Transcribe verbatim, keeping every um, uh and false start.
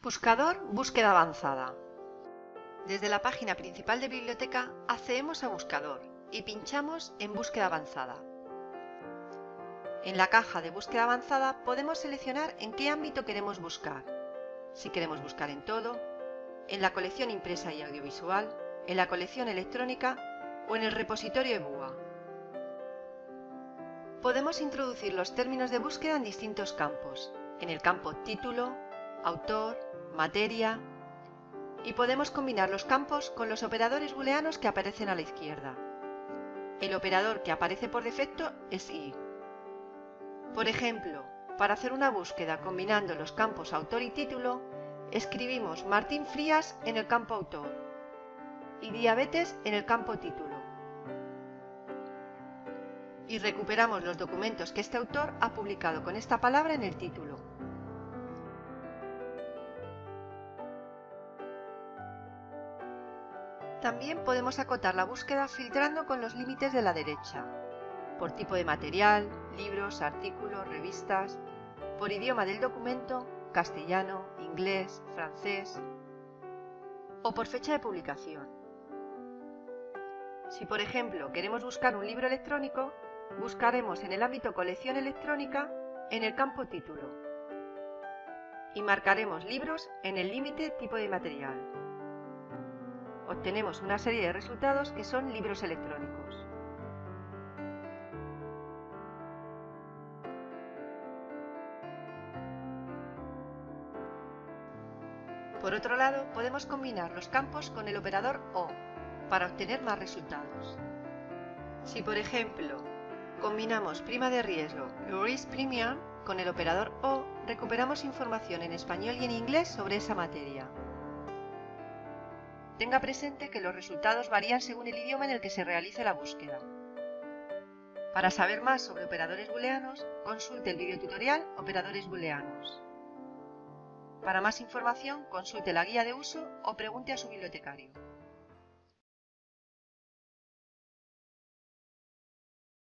Buscador Búsqueda avanzada. Desde la página principal de biblioteca accedemos a Buscador y pinchamos en Búsqueda avanzada. En la caja de Búsqueda avanzada podemos seleccionar en qué ámbito queremos buscar. Si queremos buscar en todo, en la colección impresa y audiovisual, en la colección electrónica o en el repositorio eBua. Podemos introducir los términos de búsqueda en distintos campos, en el campo título, autor, materia, y podemos combinar los campos con los operadores booleanos que aparecen a la izquierda. El operador que aparece por defecto es i. Por ejemplo, para hacer una búsqueda combinando los campos autor y título, escribimos Martín Frías en el campo autor y diabetes en el campo título. Y recuperamos los documentos que este autor ha publicado con esta palabra en el título. También podemos acotar la búsqueda filtrando con los límites de la derecha, por tipo de material, libros, artículos, revistas, por idioma del documento, castellano, inglés, francés, o por fecha de publicación. Si por ejemplo queremos buscar un libro electrónico, buscaremos en el ámbito colección electrónica en el campo título y marcaremos libros en el límite tipo de material. Obtenemos una serie de resultados que son libros electrónicos. Por otro lado, podemos combinar los campos con el operador O para obtener más resultados. Si por ejemplo combinamos prima de riesgo, Risk Premium, con el operador O, recuperamos información en español y en inglés sobre esa materia. Tenga presente que los resultados varían según el idioma en el que se realice la búsqueda. Para saber más sobre operadores booleanos, consulte el videotutorial Operadores booleanos. Para más información, consulte la guía de uso o pregunte a su bibliotecario.